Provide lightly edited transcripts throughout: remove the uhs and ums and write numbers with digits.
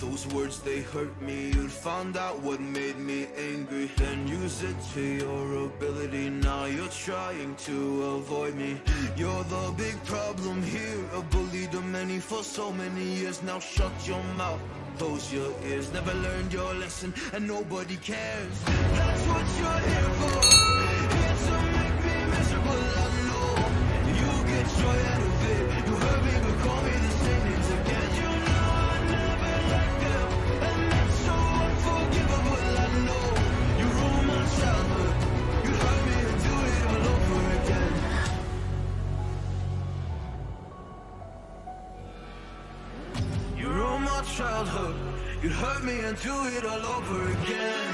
Those words, they hurt me. You'd found out what made me angry, then use it to your ability. Now you're trying to avoid me. You're the big problem here, a bully to many for so many years. Now shut your mouth, close your ears. Never learned your lesson and nobody cares. That's what you're here for, here to make me miserable. I know you get joy out of it. You hurt me but call me the same names again. You know I never let go, and that's so unforgivable. I know you ruined my childhood. You hurt me and do it all over again. You ruined my childhood. You hurt me and do it all over again.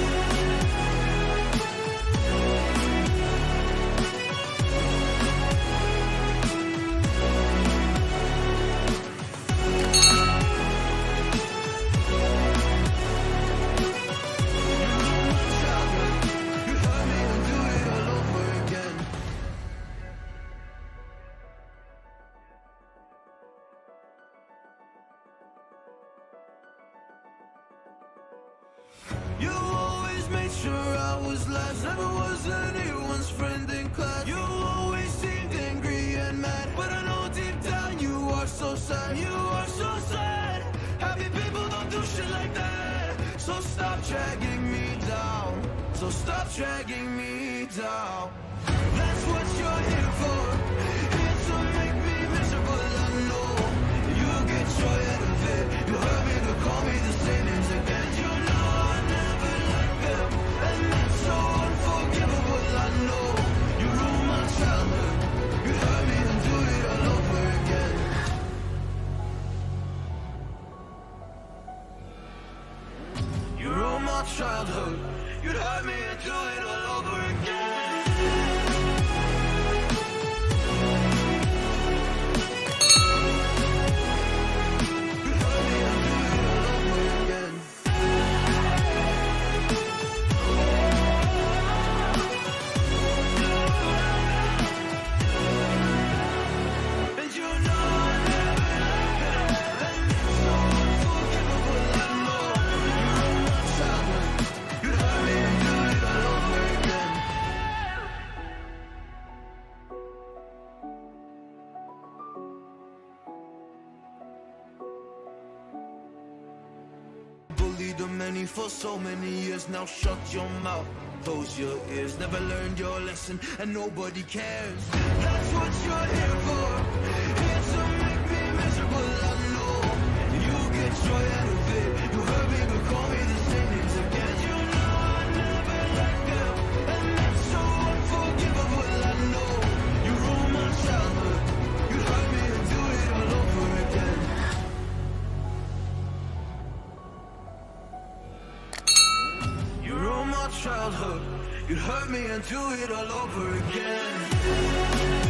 You always made sure I was last, never was anyone's friend in class. You always seemed angry and mad, but I know deep down you are so sad. You are so sad. Happy people don't do shit like that. So stop dragging me down. So stop dragging me down. That's what you're here for, here to make me miserable. I know you get joy out of it. You hurt me but call me the same names again. You know I never liked them, and that's so unforgivable. I know you ruined my childhood. You hurt me and do it all over again. You ruined my childhood. You hurt me and do it all over again. Bullied many for so many years. Now shut your mouth, close your ears. Never learned your lesson and nobody cares. That's what you're here for, here to make me miserable. I know you get joy out of it. You hurt me but call me the same names again. You know I never let go, and that's so unforgivable. I know you ruined my childhood. You hurt me and do it all over again. You ruined my childhood. You hurt me and do it all over again.